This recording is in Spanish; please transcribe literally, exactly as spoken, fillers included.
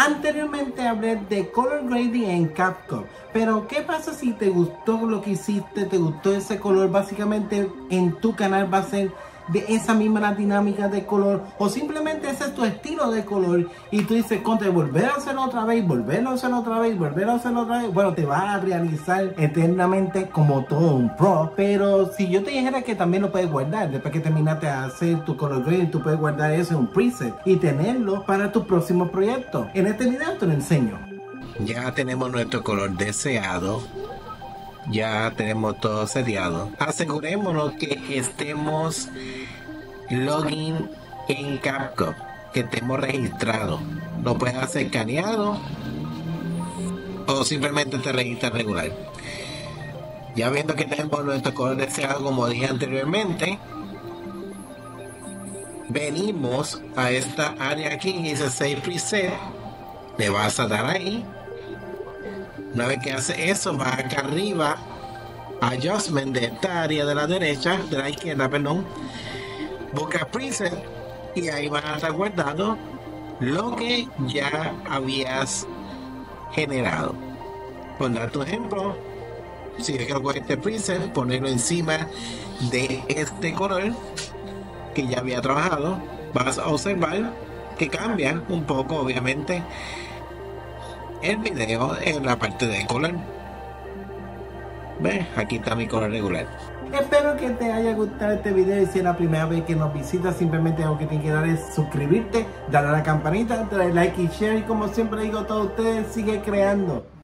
Anteriormente hablé de color grading en CapCut, pero ¿qué pasa si te gustó lo que hiciste, te gustó ese color? Básicamente en tu canal va a ser de esa misma dinámica de color, o simplemente ese es tu estilo de color y tú dices, contra volver a hacerlo otra vez, volverlo a hacerlo otra vez, volverlo a hacerlo otra vez. Bueno, te vas a realizar eternamente como todo un pro. Pero si yo te dijera que también lo puedes guardar, después que terminaste de hacer tu color grading, tú puedes guardar eso en un preset y tenerlo para tu próximo proyecto. En este video te lo enseño. Ya tenemos nuestro color deseado. Ya tenemos todo seteado. Asegurémonos que estemos login en CapCut, que estemos registrados. Lo puedes hacer escaneado o simplemente te registras regular. Ya viendo que tenemos nuestro color deseado, como dije anteriormente, venimos a esta área aquí y dice Save Preset. Le vas a dar ahí. Una vez que hace eso, va acá arriba, Adjustment de esta área de la derecha, de la izquierda, perdón, busca Preset y ahí va a estar guardado lo que ya habías generado. Por dar tu ejemplo, si yo quiero coger este preset, ponerlo encima de este color que ya había trabajado, vas a observar que cambia un poco, obviamente, el video en la parte de color. ¿Ves? Aquí está mi color regular. Espero que te haya gustado este video y si es la primera vez que nos visitas, simplemente lo que tienes que dar es suscribirte, darle a la campanita, darle like y share y como siempre digo a todos ustedes, sigue creando.